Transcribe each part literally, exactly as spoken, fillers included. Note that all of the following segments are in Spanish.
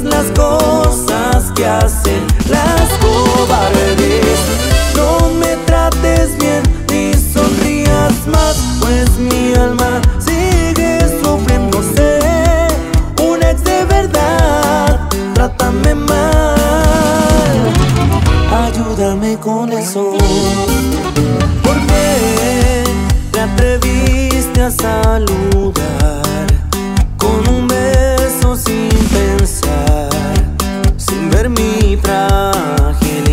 las cosas que hacen las cobardes. No me trates bien ni sonrías más, pues mi alma sigue sufriendo. Sé un ex de verdad, trátame mal, ayúdame con eso. ¿Por qué te atreviste a saludar con un beso sin pensar, sin ver mi fragilidad?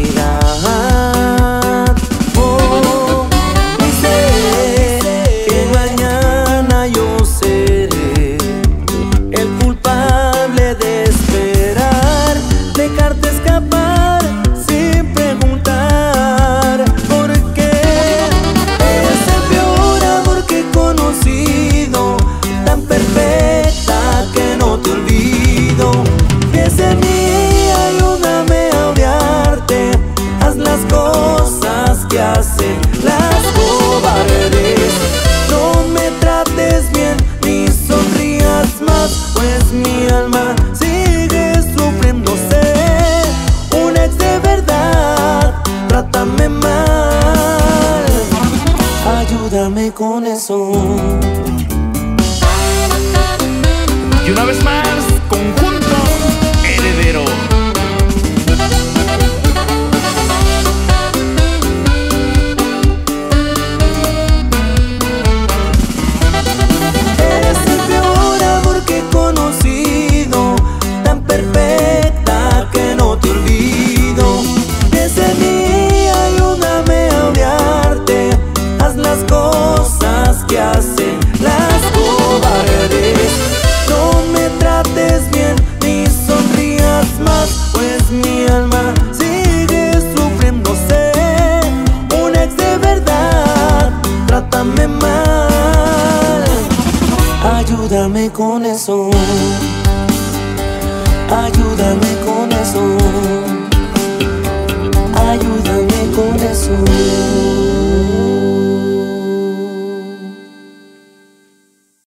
Oh, y sé que mañana yo seré el culpable de esperar, dejarte escapar sin preguntar. Porque es el peor amor que he conocido, tan perfecta que no te olvido. Piensa en mí, ayúdame a odiarte. Haz las cosas que hacen las cobardes. No me trates bien ni sonrías más, pues mi alma sigue sufriendo. Sé un ex de verdad, trátame mal, ayúdame con eso. Y una vez más, conjunto heredero. Eres el peor amor que he conocido, tan perfecta que no te olvido. Piensa en mí, ayúdame a odiarte. Haz las cosas que hacen las cobardes. No me trates bien ni sonrías más, pues mi alma sigue sufriendo. Sé un ex de verdad, trátame mal, ayúdame con eso, ayúdame con eso.